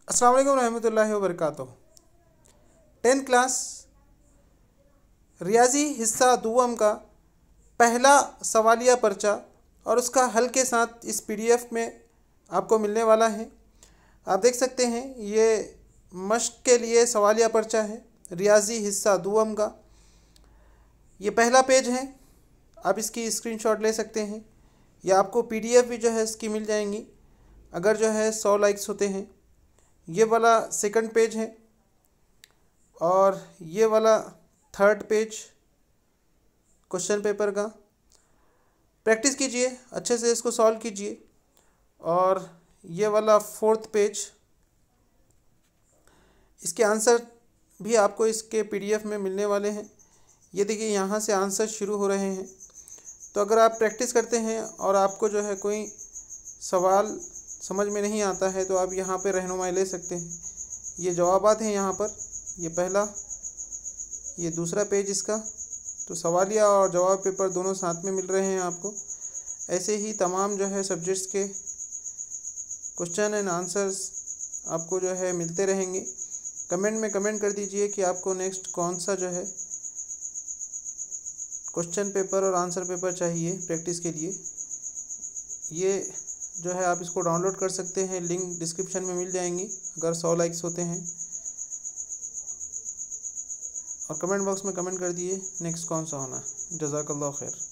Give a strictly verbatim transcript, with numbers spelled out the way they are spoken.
अस्सलाम वालेकुम रहमतुल्लाहि व बरकातुहू। टेंथ क्लास रियाजी हिस्सा दुवम का पहला सवालिया पर्चा और उसका हल के साथ इस पीडीएफ में आपको मिलने वाला है। आप देख सकते हैं ये मश्क के लिए सवालिया पर्चा है रियाजी हिस्सा दुवम का। ये पहला पेज है, आप इसकी स्क्रीनशॉट ले सकते हैं या आपको पीडीएफ भी जो है इसकी मिल जाएंगी अगर जो है सौ लाइक्स होते हैं। ये वाला सेकंड पेज है और ये वाला थर्ड पेज क्वेश्चन पेपर का। प्रैक्टिस कीजिए, अच्छे से इसको सॉल्व कीजिए। और ये वाला फोर्थ पेज, इसके आंसर भी आपको इसके पीडीएफ में मिलने वाले हैं। ये देखिए यहाँ से आंसर शुरू हो रहे हैं। तो अगर आप प्रैक्टिस करते हैं और आपको जो है कोई सवाल समझ में नहीं आता है तो आप यहाँ पे रहनुमाई ले सकते हैं। ये जवाबात हैं यहाँ पर, ये पहला, ये दूसरा पेज इसका। तो सवालिया और जवाब पेपर दोनों साथ में मिल रहे हैं आपको। ऐसे ही तमाम जो है सब्जेक्ट्स के क्वेश्चन एंड आंसर्स आपको जो है मिलते रहेंगे। कमेंट में कमेंट कर दीजिए कि आपको नेक्स्ट कौन सा जो है क्वेश्चन पेपर और आंसर पेपर चाहिए प्रैक्टिस के लिए। ये जो है आप इसको डाउनलोड कर सकते हैं, लिंक डिस्क्रिप्शन में मिल जाएंगी अगर सौ लाइक्स होते हैं। और कमेंट बॉक्स में कमेंट कर दिए नेक्स्ट कौन सा होना है। जज़ाकल्लाह खैर।